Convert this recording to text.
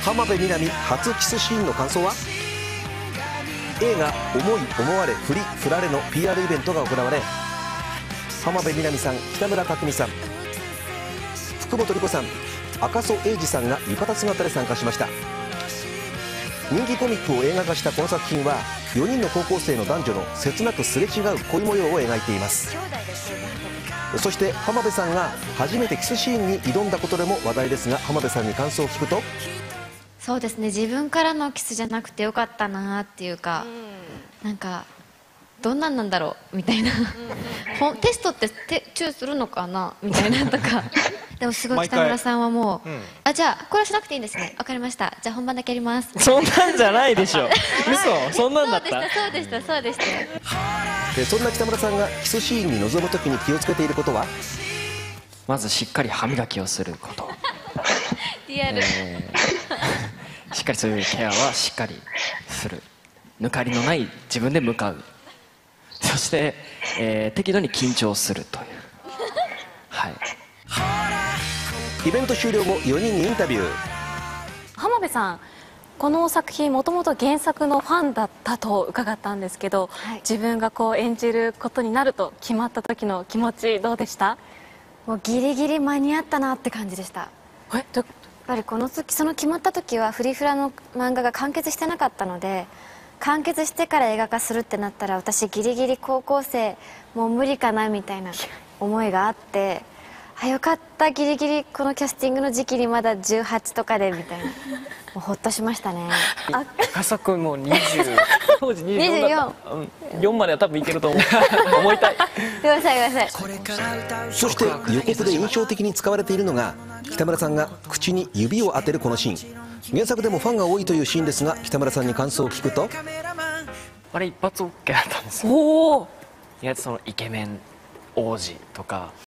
浜辺美波初キスシーンの感想は？映画「思い思われ振り振られ」の PR イベントが行われ、浜辺美波さん、北村匠海さん、福本莉子さん、赤楚衛二さんが浴衣姿で参加しました。人気コミックを映画化したこの作品は、4人の高校生の男女の切なくすれ違う恋模様を描いています。そして浜辺さんが初めてキスシーンに挑んだことでも話題ですが、浜辺さんに感想を聞くと、 そうですね、自分からのキスじゃなくてよかったなっていうか、なんかどんなんなんだろうみたいなテストってチューするのかなみたいなとかでもすごい北村さんはもう、あ、じゃあこれはしなくていいんですね、わかりました、じゃあ本番だけやります。 そんなんじゃないでしょ。嘘、そんなんだった。 そうでしたそうでした。 そんな北村さんがキスシーンに臨むときに気をつけていることは？ まずしっかり歯磨きをすること、 リアル、 しっかりそういうケアはしっかりする、抜かりのない自分で向かう、そして、適度に緊張するという、はい。 イベント終了後、4人にインタビュー。 浜辺さん、この作品もともと原作のファンだったと伺ったんですけど、 はい、 自分がこう演じることになると決まった時の気持ちどうでした？ もうギリギリ間に合ったなって感じでした。やっぱりこの時、その決まった時はフリフラの漫画が完結してなかったので、完結してから映画化するってなったら、私ギリギリ高校生もう無理かなみたいな思いがあって、あ、よかった、ギリギリこのキャスティングの時期にまだ18とかでみたいな、もうほっとしましたね。 赤楚君も20当時 24 だった、4までは多分いけると思いたい。 ごめんなさいごめんなさい。 そして予告で印象的に使われているのが、北村さんが口に指を当てるこのシーン。原作でもファンが多いというシーンですが、北村さんに感想を聞くと、 あれ一発 OK だったんですよ。 おお、 意外とそのイケメン王子とか